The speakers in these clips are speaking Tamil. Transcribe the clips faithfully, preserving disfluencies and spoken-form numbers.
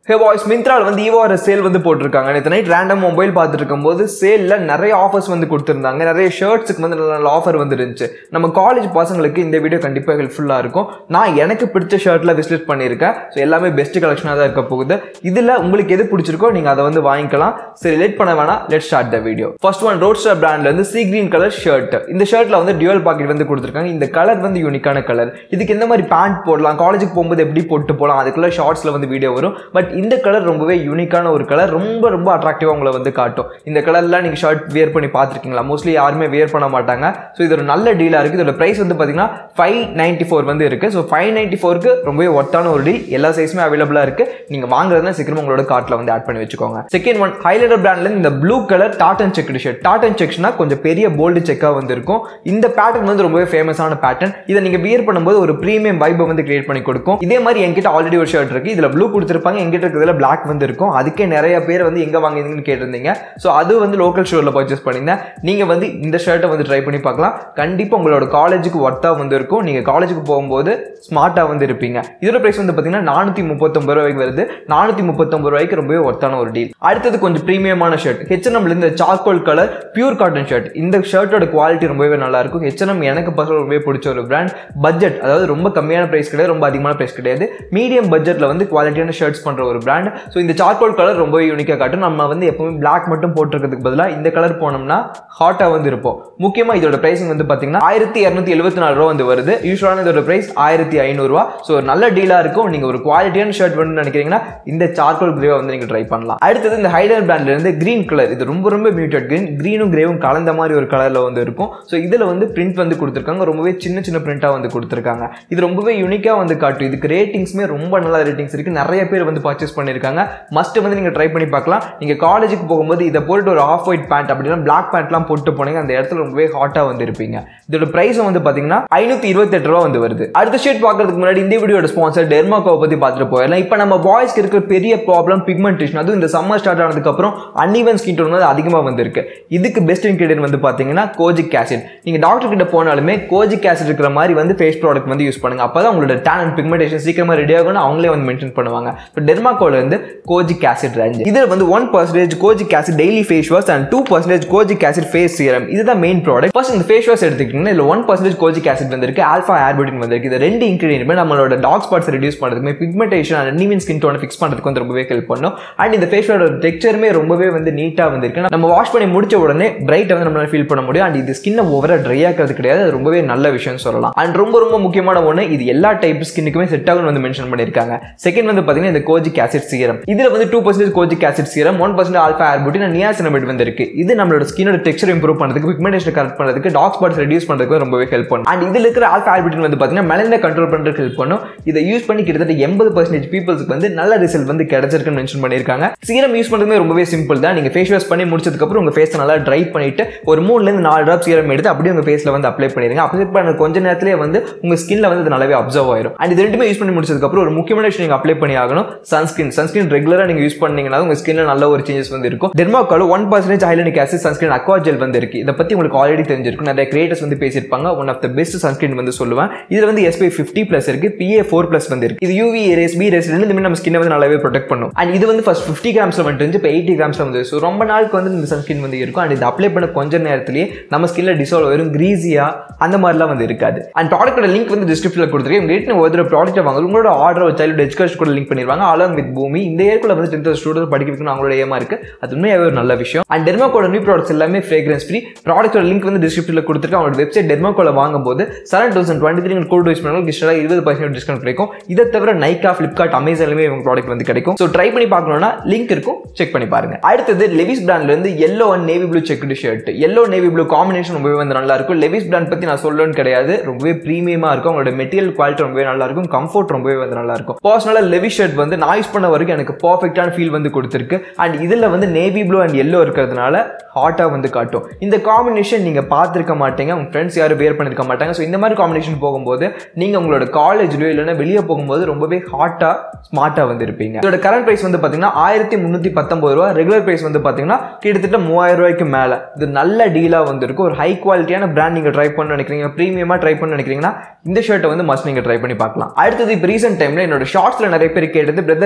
Hey boys, MYNTRA வந்து ஈவோர சேல் வந்து போட்டுருக்காங்க. நேத்து நைட் ரேண்டம் மொபைல் பார்த்துட்டு இருக்கும்போது சேல்ல நிறைய ஆஃபர்ஸ் வந்து கொடுத்திருந்தாங்க. நிறைய ஷர்ட்ஸ்க்கு வந்து நல்ல நல்ல ஆஃபர் வந்து இருந்துச்சு. நம்ம காலேஜ் பசங்களுக்கு இந்த வீடியோ கண்டிப்பா ஹெல்ப்ஃபுல்லா இருக்கும். நான் எனக்கு பிடிச்ச ஷர்ட்ல விசிட் பண்ணியிருக்கேன். ஸோ எல்லாமே பெஸ்ட் கலெக்ஷனாக தான் இருக்க போகுது. இதுல உங்களுக்கு எது பிடிச்சிருக்கோ நீங்க அதை வந்து வாங்கிக்கலாம். சரி, லேட் பண்ண வேணாம், let start the video. First one Roadster பிராண்ட்ல இருந்து சீ கிரீன் கலர் ஷர்ட். இந்த ஷர்ட்ல வந்து டியூவல் பாக்கெட் வந்து கொடுத்திருக்காங்க. இந்த கலர் வந்து யூனிக்கான கலர். இதுக்கு எந்த மாதிரி பேண்ட் போடலாம், காலேஜுக்கு போகும்போது எப்படி போட்டு போகலாம், அதுக்குள்ள ஷார்ட்ஸ்ல வந்து வீடியோ வரும். பட் இந்த கலர் ரொம்பவே யூனிக்கான ஒரு கலர், ரொம்ப ரொம்ப அட்ராக்டிவா உங்களை வந்து காட்டும். இந்த கலர்லாம் நீங்க ஷர்ட் வியர் பண்ணி பார்த்துருக்கீங்களா? மோஸ்ட்லி யாருமே வியர் பண்ண மாட்டாங்க. ஸோ இது ஒரு நல்ல டீலா இருக்கு. இதோட பிரைஸ் வந்து பாத்தீங்கன்னா ஃபைவ் நைன்டி ஃபோர் வந்து இருக்கு. ஸோ ஃபைவ் நைன்டி ஃபோருக்கு ரொம்பவே ஒர்த்தான ஒரு டீல். எல்லா சைஸுமே அவைலபிளா இருக்கு. நீங்க வாங்குறதுனா சீக்கிரம் உங்களோட கார்ட்ல வந்து ஆட் பண்ணி வச்சுக்கோங்க. செகண்ட் ஒன் ஹைலைட்டர் பிராண்ட்ல இந்த blue colour tartan check shirt. Tartan செக்ஸ்னா கொஞ்சம் பெரிய போல்டு செக்கா வந்து இருக்கும். இந்த பேட்டர்ன் வந்து ரொம்பவே ஃபேமஸான பேட்டர்ன். இதை நீங்க வியர் பண்ணும்போது ஒரு பிரீமியம் வைபை வந்து கிரியேட் பண்ணி கொடுக்கும். இதே மாதிரி என்கிட்ட ஆல்ரெடி ஒரு ஷர்ட் இருக்கு. இதுல ப்ளூ கொடுத்திருப்பாங்க, என்கிட்ட இருக்கிறதுல பிளாக் வந்து இருக்கும். அதுக்கே நிறைய பேர் வந்து எங்க வாங்குறீங்கன்னு கேட்டிருந்தீங்க. ஸோ அது வந்து லோக்கல் ஸ்டோர்ல பர்ச்சேஸ் பண்ணியிருந்தேன். நீங்க வந்து இந்த ஷர்ட்டை வந்து ட்ரை பண்ணி பார்க்கலாம். கண்டிப்பா உங்களோட காலேஜுக்கு ஒர்த்தா வந்து இருக்கும். நீங்க காலேஜுக்கு போகும்போது ஸ்மார்ட்டா வந்து இருப்பீங்க. இதோட பிரைஸ் வந்து பாத்தீங்கன்னா நானூத்தி முப்பத்தொன்பது ரூபாய்க்கு வருது. நானூத்தி முப்பத்தொன்பது ரூபாய்க்கு ரொம்பவே ஒர்த்தான ஒரு டீல். அடுத்தது கொஞ்சம் பிரீமியமான ஷர்ட். ஹெச் அண்ட் எம்ல இந்த charcoal colour pure cotton shirt. இந்த ஷர்ட்டோட குவாலிட்டி ரொம்பவே நல்லா இருக்கும். ஹெச் அண்ட் எம் எனக்கு பர்சனல் ரொம்பவே பிடிச்ச ஒரு பிராண்ட். பட்ஜெட், அதாவது ரொம்ப கம்மியான பிரைஸ் கிடையாது, ரொம்ப அதிகமான பிரைஸ் கிடையாது. மீடியம் பட்ஜெட்ல வந்து குவாலிட்டியான ஷர்ட்ஸ் பண்ற ஒரு பிராண்ட். ஸோ இந்த சார்கோல் கலர் ரொம்பவே யூனிக்கா காட்டும். நம்ம வந்து எப்பவுமே பிளாக் மட்டும் போட்டுக்கிறதுக்கு பதிலாக இந்த கலர் போனோம்னா ஹாட்டா வந்து இருப்போம். முக்கியமா இதோட பிரைசிங் வந்து பாத்தீங்கன்னா ஆயிரத்தி இருநூத்தி எழுபத்தி நாலு ரூபா வந்து வருது. யூஸ்வலான இதோட பிரைஸ் ஆயிரத்தி ஐநூறு ரூபா. ஸோ நல்ல டீலா இருக்கும். நீங்க ஒரு குவாலிட்டியான ஷர்ட் வேணும்னு நினைக்கிறீங்கன்னா இந்த சார்கோல் கிரேவை வந்து நீங்க ட்ரை பண்ணலாம். அடுத்தது இந்த ஹைலைட்டர் பிராண்ட்ல இருந்து கிரீன் கலர். இது ரொம்ப ரொம்ப மியூட்டட் கிரீன். கிரீனும் கிரேவும் கலந்த மாதிரி ஒரு கலர்ல வந்து இருக்கும். ஸோ இதுல வந்து பிரிண்ட் வந்து கொடுத்திருக்காங்க. ரொம்பவே சின்ன சின்ன பிரிண்டா வந்து கொடுத்திருக்காங்க. இது ரொம்பவே யூனிக்கா வந்து காட்டும். இதுக்கு ரேட்டிங்ஸ்மே ரொம்ப நல்ல ரேட்டிங்ஸ் இருக்கு. நிறைய பேர் வந்து பர்ச்சேஸ் பண்ணிருக்காங்க. மஸ்ட் வந்து நீங்க ட்ரை பண்ணி பார்க்கலாம். நீங்க காலேஜுக்கு போகும்போது இதை போட்டு ஒரு ஆஃப் ஒயிட் பேண்ட் அப்படின்னா பிளாக் பேண்ட்லாம் போட்டு போனீங்க, அந்த இடத்துல ரொம்பவே ஹாட்டா வந்து இருப்பீங்க. இதோட பிரைஸ் வந்து பாத்தீங்கன்னா ஐநூத்தி இருபத்தி எட்டு ரூபா வந்து வருது. அடுத்த ஷர்ட் பார்க்கறதுக்கு முன்னாடி இந்த வீடியோட ஸ்பான்சர் டெர்மாகோவை பத்தி பார்த்துட்டு போயிடலாம். இப்போ நம்ம பாய்ஸ்க்கு இருக்கிற பெரிய ப்ராப்ளம் பிக்மெண்டேஷன். அதுவும் இந்த சம்மர் ஸ்டார்ட் ஆனதுக்கு அப்புறம் அன்இவன் ஸ்கின் டோன் வந்து அதிகமா வந்திருக்கு. இதுக்கு பெஸ்ட் இன்கிரிடியன்ட் வந்து பாத்தீங்கன்னா கோஜிக் ஆசிட். நீங்க டாக்டர் கிட்ட போனாலுமே கோஜிக் ஆசிட் இருக்கிற மாதிரி வந்து ஃபேஸ் ப்ராடக்ட் வந்து யூஸ் பண்ணுங்க. அப்பதான் உங்களோட டேன் அண்ட் பிக்மெண்டேஷன் சீக்கிரமா ரெடி ஆகும்னு அவங்களே வந்து மென்ஷன் பண்ணுவாங்க. இப்போ டெர்மாகோல இருந்து கோஜிக் ஆசிட் ரேஞ்ச். இதுல வந்து one percentage kojic acid daily face wash and two percentage kojic acid face serum. இதுதான் மெயின் ப்ராடக்ட். ஃபர்ஸ்ட் இந்த ஃபேஸ் வாஷ் எடுத்துக்கிட்டீங்கன்னா இதுல ஒன் பர்சன்டேஜ் கோஜிக் ஆசிட் வந்திருக்கு, ஆல்ஃபா ஏர்புட்டின் வந்திருக்கு. இது ரெண்டு இன்கிரிடியன்ட் நம்மளோட டார்க் ஸ்பாட்ஸ் ரெடியூஸ் பண்றதுக்கு, பிக்மெண்டேஷன் அண்ட் அன்இவன் ஸ்கின் டோனை ஃபிக்ஸ் பண்றதுக்கு வந்து ரொம்பவே ஹெல்ப் பண்ணும். அண்ட் இந்த ஃபேஸ் வாஷோட டெக்ஸ்சருமே ரொம்பவே வந்து நீட்டா வந்திருக்கு. நம்ம வாஷ் பண்ணி முடிச்ச உடனே பிரைட் வந்து நம்மளால ஃபீல் பண்ண முடியும். அண்ட் இது ஸ்கின்னை ஓவரா ட்ரை ஆகிறது கிடையாது. அது ரொம்பவே நல்ல விஷயம் சொல்லலாம். அண்ட் ரொம்ப ரொம்ப முக்கியமான ஒன்று, இது எல்லா டைப் ஸ்கின்னுக்குமே செட் ஆகும்னு வந்து மென்ஷன் பண்ணிருக்காங்க. செகண்ட் வந்து பாத்தீங்கன்னா இந்த கோஜிக் ஆசிட் சீரம். இதுல வந்து two percentage kojic acid serum, one percentage alpha arbutin and niacinamide வந்து இருக்கு. இது நம்மளோட ஸ்கினோட டெக்ஸ்சர் இம்ப்ரூவ் பண்றதுக்கு, பிக்மெண்டேஷன் கரெக்ட் பண்றதுக்கு, டார்க் ஸ்பாட்ஸ் ரெடியூஸ் பண்றதுக்கு ரொம்பவே ஹெல்ப் பண்ணும். அண்ட் இதுல இருக்கிற ஆல்ஃபா ஏர்புட்டின் வந்து பாத்தீங்கன்னா மெலனினை கண்ட்ரோல் பண்றதுக்கு ஹெல்ப் பண்ணும். இதை யூஸ் பண்ணி கிட்டத்தட்ட எண்பது பர்சன்டேஜ் பீப்புள்ஸ்க்கு வந்து நல்ல ரிசல்ட் வந்து கிடைச்சிருக்குன்னு மென்ஷன் பண்ணிருக்காங்க. சீரம் யூஸ் பண்றதுமே ரொம்பவே சிம்பிள் தான். நீங்க ஃபேஸ் வாஷ் பண்ணி முடிச்சதுக்கு அப்புறம் உங்க ஃபேஸ் நல்லா ட்ரை பண்ணிட்டு ஒரு மூணுல இருந்து நாலு டிராப் சீரம் எடுத்து அப்படியே உங்க ஃபேஸ்ல வந்து அப்ளை பண்ணிருங்க. அப்ளை பண்ண கொஞ்ச நேரத்திலேயே வந்து உங்க ஸ்கின்ல வந்து நல்லாவே அப்சர்வ் ஆயிரும். அண்ட் இது ரெண்டுமே யூஸ் பண்ணி முடிச்சதுக்கு அப்புறம் ஒரு முக்கியமான விஷயம் நீங்க அப்ளை பண்ணி ஆகணும், சன்ஸ்கிரீன். சன்ஸ்கிரீன் ரெகுலரா நீங்க யூஸ் பண்ணீங்கன்னா உங்க ஸ்கின்ல நல்ல ஒரு சேஞ்சஸ் வந்து இருக்கும். டெர்மாகோல one percentage hyaluronic acid sunscreen aqua gel வந்து இருக்கு. இதை பத்தி உங்களுக்கு ஆல்ரெடி தெரிஞ்சிருக்கும். நிறைய கிரியேட்டர்ஸ் வந்து பேசியிருப்பாங்க. One of the best sunscreen வந்து சொல்லுவேன். இதுல வந்து S P F fifty plus இருக்கு, பி ஏ ஃபோர் பிளஸ் வந்து இருக்கு. இது யூவி ரேஸ், பி ரேஸ் ரெண்டுமே நம்ம ஸ்கின்னை வந்து நல்லாவே ப்ரொடெக்ட் பண்ணும். அண்ட் இது வந்து ஃபர்ஸ்ட் ஃபிஃப்டி கிராம்ஸ்ல வந்து இப்போ எயிட்டி கிராம்ஸ்ல வந்து ஸோ ரொம்ப நாளுக்கு வந்து இந்த சன்ஸ்கிரீன் வந்து இருக்கும். அண்ட் இது அப்ளை பண்ண கொஞ்ச நேரத்திலேயே நம்ம ஸ்கின்ல டிசால்வ் வரும், கிரீஸியா அந்த மாதிரிலாம் வந்து இருக்காது. அண்ட் ப்ராடக்ட்டோட லிங்க் வந்து டிஸ்கிரிப்ஷன்ல கொடுத்துருக்கேன். உங்க ஒரு ப்ராடக்ட் வாங்க, உங்களோட ஆர்டர் ஒரு சைல்டு எஜுகேஷன் கூட லிங்க் பண்ணிடுவாங்க. Along with Bhumi. இந்த இயர்க்குள்ள வந்து டென்த் ஸ்டூடெண்ட் படிக்க வைக்கணும் அவங்களோட ஏமா இருக்கு. அது உண்மையாவே ஒரு நல்ல விஷயம். அண்ட் டெர்மாகோல நியூ ப்ராடக்ட்ஸ் எல்லாமே ஃப்ரேக்ரன்ஸ் ஃப்ரீ. ப்ராடக்ட்டோட லிங்க் வந்து டிஸ்கிரிப்ஷன்ல கொடுத்துருக்கேன். அவங்களோட வெப்சைட் டெர்மாகோல வாங்கும்போது Saran thousand twenty three code use பண்ணாலும் கிட்டத்தட்ட இருபது பர்சன்ட் டிஸ்கவுண்ட் கிடைக்கும். இதை தவிர நைக்கா, பிளிப்கார்ட், அமேசான்லயுமே இவங்க ப்ராடக்ட் வந்து கிடைக்கும். ஸோ ட்ரை பண்ணி பார்க்கணும்னா லிங்க் இருக்கும், செக் பண்ணி பாருங்க. அடுத்தது லெவிஸ் பிராண்ட்ல இருந்து yellow and navy blue checked shirt. yellow navy blue combination ரொம்பவே வந்து நல்லா இருக்கும். லெவிஸ் பிராண்ட் பத்தி நான் சொல்லணும்னு கிடையாது, ரொம்பவே பிரீமியமா இருக்கும். அவங்களோட மெட்டீரியல் குவாலிட்டி ரொம்பவே நல்லா இருக்கும், கம்ஃபர்ட் ரொம்பவே வந்து நல்லா இருக்கும். பர்சனலா லெவிஸ் ஷர்ட் வந்து நான் யூஸ் பண்ண வரைக்கும் எனக்கு பர்ஃபெக்டான ஃபீல் வந்து கொடுத்துருக்கு. அண்ட் இதுல வந்து நேவி ப்ளூ அண்ட் yellow இருக்கிறதுனால ஹாட்டா வந்து காட்டும். இந்த காம்பினேஷன் நீங்க பார்த்திருக்க மாட்டீங்க, உங்க ஃப்ரெண்ட்ஸ் யாரும் வேர் பண்ணிருக்க மாட்டாங்க. ஸோ இந்த மாதிரி காம்பினேஷன் போகும்போது நீங்க உங்களோட காலேஜ்லயோ இல்லைன்னா வெளியே போகும்போது ரொம்பவே ஹாட்டா ஸ்மார்ட்டா வந்து இருப்பீங்க. இதோட கரண்ட் பிரைஸ் வந்து பாத்தீங்கன்னா ஆயிரத்தி முன்னூத்தி பத்தொன்பது ரூபா. ரெகுலர் பிரைஸ் வந்து பாத்தீங்கன்னா கிட்டத்தட்ட மூவாயிரம் ரூபாய்க்கு மேல. இது நல்ல டீலா வந்து இருக்கும். ஒரு ஹை குவாலிட்டியான பிராண்ட் நீங்க ட்ரை பண்ண நினைக்கிறீங்க, பிரீமியமா ட்ரை பண்ண நினைக்கிறீங்கன்னா இந்த ஷர்ட்டை வந்து மஸ்ட் நீங்க ட்ரை பண்ணி பார்க்கலாம். அடுத்தது இப்போ ரீசென்ட் டைம்ல என்னோட ஷார்ட்ஸ்ல நிறைய பேர் கேட்டது, பிரதர்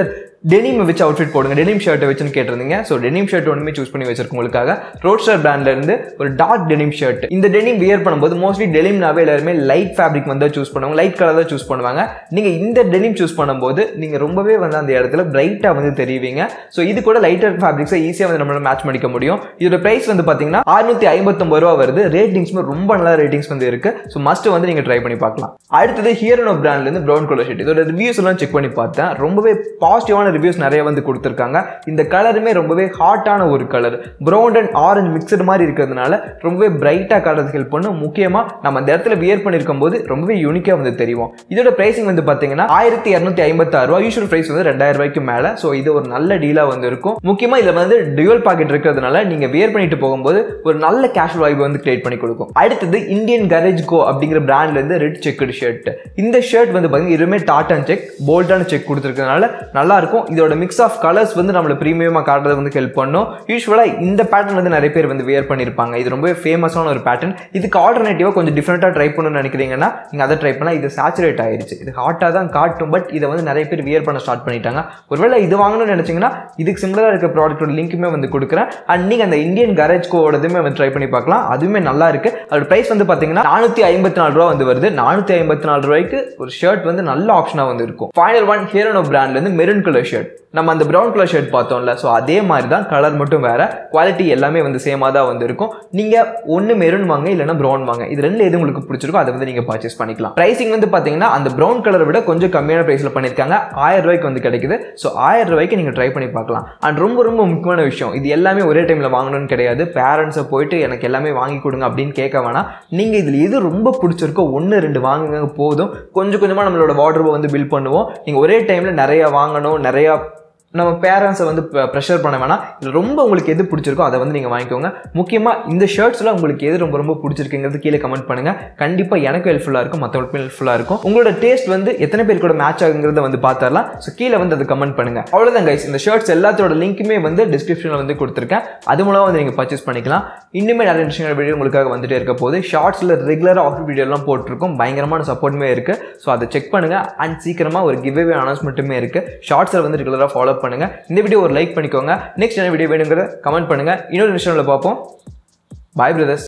டெனிம் வச்சு அவுட்ஃபிட் போடுங்க, டெனிம் ஷர்ட்டை வச்சுன்னு கேட்டிருந்தீங்க. ஸோ டெனிம் ஷர்ட் ஒன்றுமே சூஸ் பண்ணி வச்சிருக்கோம் உங்களுக்காக. ரோட்ஸ்டர் பிராண்ட்ல இருந்து ஒரு டார்க் டெனிம் ஷர்ட். இந்த டெனிம் வியர் பண்ணும்போது மோஸ்ட்லி டெனிம்னாவே எல்லாருமே லைட் ஃபேப்ரிக் வந்து சூஸ் பண்ணுவாங்க, லைட் கலர் தான் சூஸ் பண்ணுவாங்க. நீங்க இந்த டெனிம் சூஸ் பண்ணும்போது நீங்க ரொம்பவே வந்து அந்த இடத்துல பிரைட்டா வந்து தெரிவிங்க. ஸோ இது கூட லைட்டர் ஃபேப்ரிக்ஸை ஈஸியாக வந்து நம்மளால மேட்ச் பண்ணிக்க முடியும். இதோட பிரைஸ் வந்து பாத்தீங்கன்னா அறுநூத்தி ஐம்பத்தொன்பது ரூபா வருது. ரேட்டிங்ஸ்மே ரொம்ப நல்ல ரேட்டிங்ஸ் வந்து இருக்கு. ஸோ மஸ்ட் வந்து நீங்க ட்ரை பண்ணி பார்க்கலாம். அடுத்தது ஹீரோனோ பிராண்ட்ல இருந்து ப்ரௌன் கலர் ஷர்ட். இதோட ரிவ்யூஸ் எல்லாம் செக் பண்ணி பார்த்தேன். ரொம்பவே பாசிட்டிவான ரிவ்யூஸ் நிறைய வந்து கொடுத்திருக்காங்க. இந்த கலருமே ரொம்பவே ஹாட்டான ஒரு colour, brown and orange mixed மாதிரி இருக்கிறதுனால ரொம்பவே பிரைட்டா காட்டுறதுக்கு ஹெல்ப் பண்ணும். முக்கியமா நம்ம அந்த இடத்துல வியர் பண்ணிருக்கும் போது ரொம்பவே யூனிக்கா வந்து தெரியும். இதோட பிரைசிங் வந்து பாத்தீங்கன்னா ஆயிரத்தி இருநூத்தி ஐம்பத்தி ஆறு ரூபாய். யூஷுவல் பிரைஸ் வந்து ரெண்டாயிரம் ரூபாய்க்கு மேல. ஸோ இது ஒரு நல்ல டீலா வந்து இருக்கும். முக்கியமா இதுல வந்து டுவல் பாக்கெட் இருக்கிறதுனால நீங்க வியர் பண்ணிட்டு போகும்போது ஒரு நல்ல கேஷுவல் வைப் வந்து கிரியேட் பண்ணி கொடுக்கும். அடுத்தது இந்தியன் கரேஜ் கோ அப்படிங்கிற பிராண்ட்ல இருந்து ரெட் செக்குடு ஷர்ட். இந்த ஷர்ட் வந்து பாத்தீங்கன்னா இதுவுமே டாட் அண்ட் செக், போல்டான செக் கொடுத்துருக்கனால நல்லா இருக்கும். இதோட மிக்ஸ் ஆஃப் கலர்ஸ் வந்து நம்மள பிரீமியமா காட்டுறது வந்து ஹெல்ப் பண்ணும். யூசுவலா இந்த பேட்டர்ன் வந்து நிறைய பேர் வந்து வியர் பண்ணிருப்பாங்க. இது ரொம்ப ஃபேமஸான ஒரு பேட்டர்ன். இதுக்கு ஆல்டர்னேட்டிவா கொஞ்சம் டிஃபரெண்டா ட்ரை பண்ணணும்னு நினைக்கிறீங்கன்னா நீங்க அதை ட்ரை பண்ணலாம். இது சேச்சுரேட் ஆயிருச்சு, இது ஹாட்டா தான் காட்டும், பட் இதை வந்து நிறைய பேர் வியர் பண்ண ஸ்டார்ட் பண்ணிட்டாங்க. ஒருவேளை இது வாங்கணும்னு நினைச்சீங்கன்னா இதுக்கு சிமிலரா இருக்க ப்ராடக்ட்டோட லிங்க்குமே வந்து கொடுக்குறேன். அண்ட் நீங்க அந்த இந்தியன் கரேஜ் கோடதுமே வந்து ட்ரை பண்ணி பார்க்கலாம். அதுவுமே நல்லா இருக்கு. அதோட பிரைஸ் வந்து பாத்தீங்கன்னா நானூத்தி ஐம்பத்தி நாலு ரூபா வந்து வருது. நானூத்தி ஐம்பத்தி நாலு ரூபாய்க்கு ஒரு ஷர்ட் வந்து நல்ல ஆப்ஷனா வந்து இருக்கும். ஃபைனல் ஒன் ஹீரோனோ பிராண்ட்ல இருந்து மெரூன் கலர் ஷர்ட். நம்ம அந்த ப்ரௌன் கலர் ஷர்ட் பார்த்தோம்ல, ஸோ அதே மாதிரி தான், கலர் மட்டும் வேற, குவாலிட்டி எல்லாமே வந்து சேமாக தான் வந்து இருக்கும். நீங்க ஒன்று மெரூன் வாங்க, இல்லைன்னா ப்ரௌன் வாங்க. இது ரெண்டு எது உங்களுக்கு பிடிச்சிருக்கோ அதை வந்து நீங்க பர்ச்சேஸ் பண்ணிக்கலாம். பிரைசிங் வந்து பாத்தீங்கன்னா அந்த ப்ரௌன் கலரை விட கொஞ்சம் கம்மியான பிரைஸ்ல பண்ணிருக்காங்க. ஆயிரம் ரூபாய்க்கு வந்து கிடைக்குது. ஸோ ஆயிரம் ரூபாய்க்கு நீங்க ட்ரை பண்ணி பார்க்கலாம். அண்ட் ரொம்ப ரொம்ப முக்கியமான விஷயம், இது எல்லாமே ஒரே டைம்ல வாங்கணும்னு கிடையாது. பேரண்ட்ஸை போயிட்டு எனக்கு எல்லாமே வாங்கி கொடுங்க அப்படின்னு கேட்க வேணாம். நீங்க இதுல எது ரொம்ப பிடிச்சிருக்கோ ஒன்று ரெண்டு வாங்குங்க போதும். கொஞ்சம் கொஞ்சமா நம்மளோட வார்ட்ரோபை வந்து பில்ட் பண்ணுவோம். நீங்க ஒரே டைம்ல நிறைய வாங்கணும், நிறைய நம்ம பேரண்ட்ஸை வந்து ப்ரெஷர் பண்ண வேணாம். இது ரொம்ப உங்களுக்கு எது பிடிச்சிருக்கோ அதை வந்து நீங்கள் வாங்கிக்கோங்க. முக்கியமாக இந்த ஷர்ட்ஸ்லாம் உங்களுக்கு எது ரொம்ப ரொம்ப பிடிச்சிருக்குங்கிறது கீழே கமெண்ட் பண்ணுங்கள். கண்டிப்பாக எனக்கு ஹெல்ப்ஃபுல்லாக இருக்கும், மற்றவங்களுக்கும் ஹெல்ப்ஃபுல்லாக இருக்கும். உங்களோட டேஸ்ட் வந்து எத்தனை பேர் கூட மேட்ச் ஆகுங்கிறத வந்து பார்த்துடலாம். ஸோ கீழே வந்து அதை கமெண்ட் பண்ணுங்கள். அவ்வளோதான் கைஸ், இந்த ஷர்ட்ஸ் எல்லாத்தோட லிங்க்குமே வந்து டிஸ்கிரிப்ஷனில் வந்து கொடுத்துருக்கேன். அது மூலமாக வந்து நீங்கள் பர்ச்சேஸ் பண்ணிக்கலாம். இன்னுமே நிறைய இன்ட்ரெஸ்டிங்கான வீடியோ உங்களுக்காக வந்துட்டே இருக்க போது. ஷார்ட்ஸில் ரெகுலராக ஆஃபர் வீடியோலாம் போட்டிருக்கோம், பயங்கரமான சப்போர்ட்டுமே இருக்குது. ஸோ அதை செக் பண்ணுங்கள். அண்ட் சீக்கிரமாக ஒரு கிவ்அவே அனௌன்ஸ்மெண்ட்டுமே இருக்குது. ஷார்ட்ஸில் வந்து ரெகுலராக ஃபாலோ பண்ணுங்கள். இந்த வீடியோ ஒரு லைக் பண்ணிக்கோங்க. நெக்ஸ்ட் என்ன வீடியோ வேணுங்கிறத கமெண்ட் பண்ணுங்க. இன்னொரு விஷயம்ல பார்ப்போம். Bye brothers.